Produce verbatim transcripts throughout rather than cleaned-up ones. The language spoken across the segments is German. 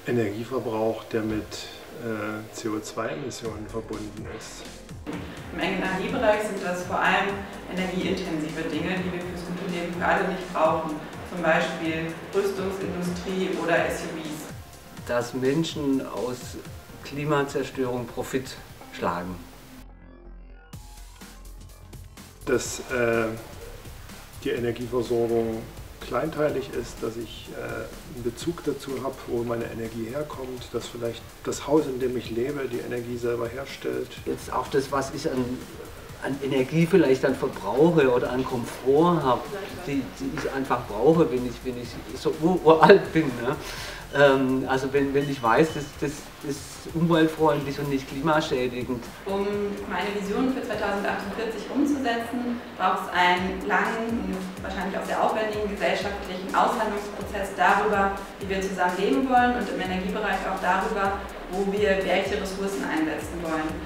Energieverbrauch, der mit äh, C O zwei Emissionen verbunden ist. Im Energiebereich sind das vor allem energieintensive Dinge, die wir fürs gute Leben für alle nicht brauchen. Zum Beispiel Rüstungsindustrie oder S U Vs. Dass Menschen aus Klimazerstörung Profit schlagen. Dass äh, die Energieversorgung kleinteilig ist, dass ich äh, einen Bezug dazu habe, wo meine Energie herkommt, dass vielleicht das Haus, in dem ich lebe, die Energie selber herstellt. Jetzt auch das, was ich an, an Energie vielleicht dann verbrauche oder an Komfort habe, die, die ich einfach brauche, wenn ich, wenn ich so uralt bin. Ne? Ähm, also wenn, wenn ich weiß, das, das ist umweltfreundlich und nicht klimaschädigend. Um meine Vision für zweitausendachtundvierzig umzusetzen, braucht es einen langen, wahrscheinlich auch sehr aufwendigen gesellschaftlichen Aushandlungsprozess darüber, wie wir zusammen leben wollen und im Energiebereich auch darüber, wo wir welche Ressourcen einsetzen wollen.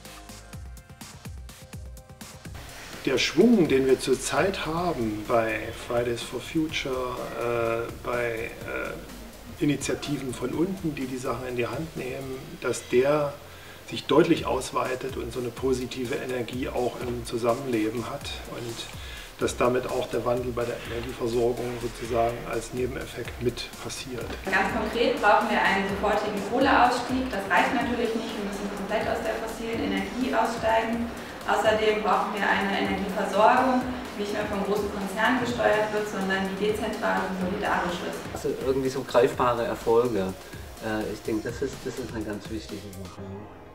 Der Schwung, den wir zurzeit haben bei Fridays for Future, äh, bei äh, Initiativen von unten, die die Sachen in die Hand nehmen, dass der sich deutlich ausweitet und so eine positive Energie auch im Zusammenleben hat und dass damit auch der Wandel bei der Energieversorgung sozusagen als Nebeneffekt mit passiert. Ganz konkret brauchen wir einen sofortigen Kohleausstieg. Das reicht natürlich nicht, wir müssen komplett aus der fossilen Energie aussteigen. Außerdem brauchen wir eine Energieversorgung, die nicht mehr von großen Konzernen gesteuert wird, sondern die dezentral und solidarisch ist. Also irgendwie so greifbare Erfolge. Ich denke, das ist, das ist eine ganz wichtige Sache.